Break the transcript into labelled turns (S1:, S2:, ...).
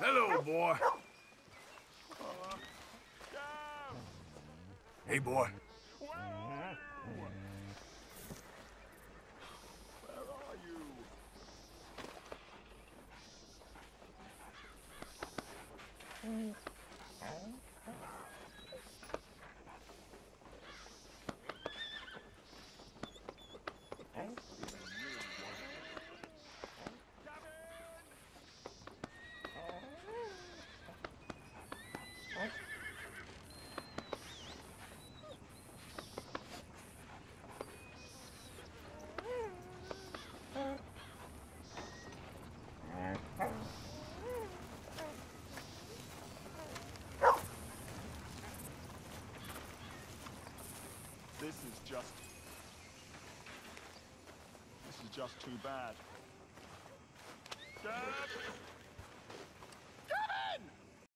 S1: Hello, boy. Hey, boy.
S2: Where are you? This is just too bad. Gavin!